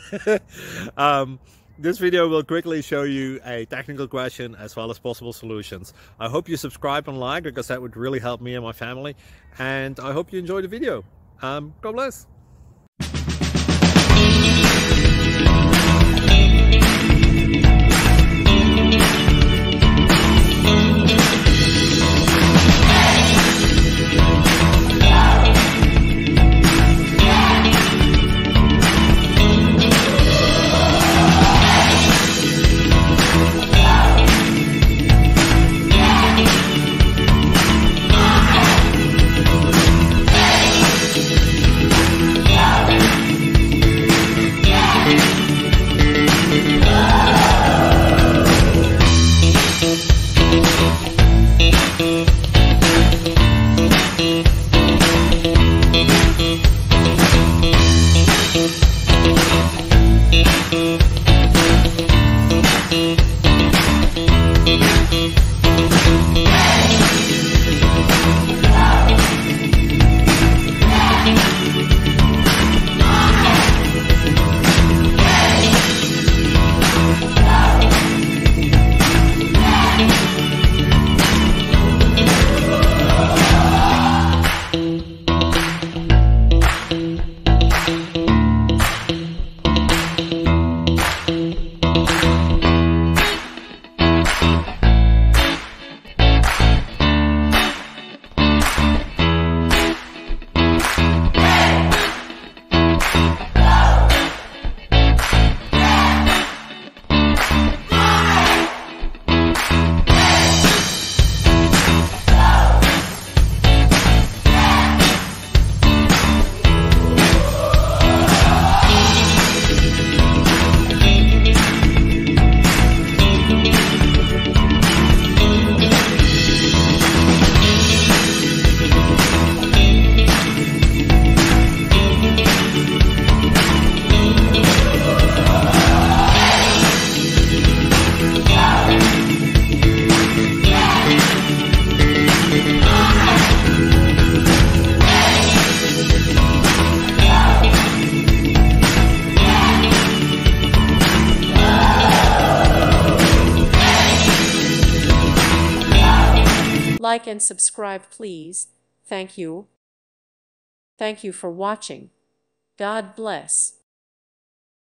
This video will quickly show you a technical question as well as possible solutions. I hope you subscribe and like, because that would really help me and my family. And I hope you enjoy the video. God bless. Like and subscribe, please. Thank you. Thank you for watching. God bless.